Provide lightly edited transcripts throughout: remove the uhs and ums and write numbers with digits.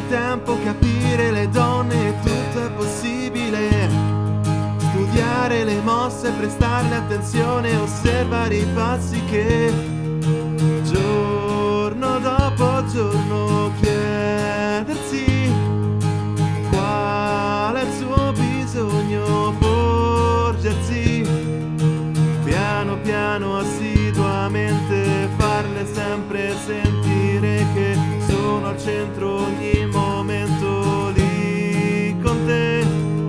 tempo capire le donne, tutto è possibile. Studiare le mosse, prestarle attenzione, osservare i passi che giorno dopo giorno chiedersi qual è il suo bisogno, porgersi piano piano, assiduamente, farle sempre sentire che sono al centro ogni momento lì con te.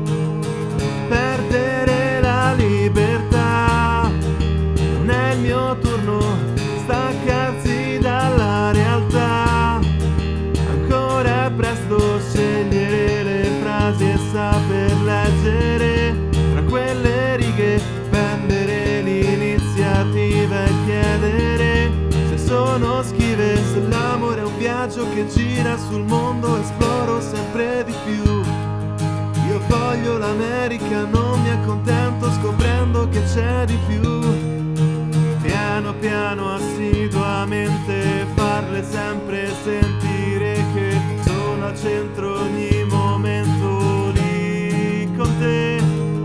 Perdere la libertà non è il mio turno, staccarsi dalla realtà. Ancora è presto, scegliere le frasi e saper leggere tra quelle righe, prendere l'iniziativa e chiedere se sono schive, se l'amore è un viaggio che gira sul mondo, esploro sempre di più. Io voglio l'America, non mi accontento scoprendo che c'è di più. Piano piano, assiduamente, farle sempre sentire che sono al centro ogni momento lì con te.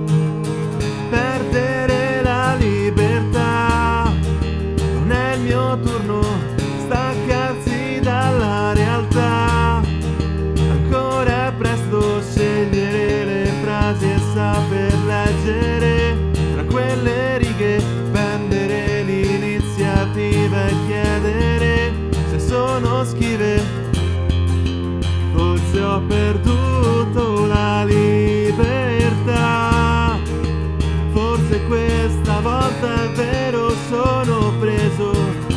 Perdere la libertà non è il mio turno, staccarsi dalla realtà. Ancora è presto, scegliere le frasi e saper leggere tra quelle righe, prendere l'iniziativa e chiedere se sono schive. Forse ho perduto la libertà, forse questa volta è vero, sono preso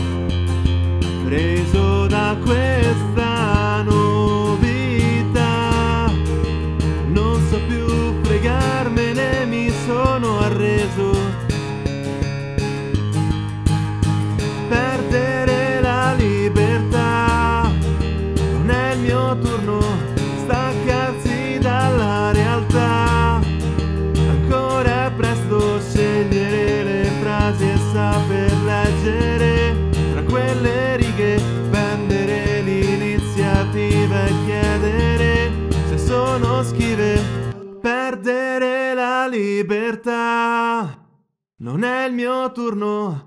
da questa novità. Non so più fregarmene, mi sono arreso. Perdere la libertà non è il mio turno, staccarsi dalla realtà. Ancora è presto, scegliere le frasi e saper leggere tra quelle righe, prendere l'iniziativa e chiedere se sono schive. Perdere la libertà non è il mio turno,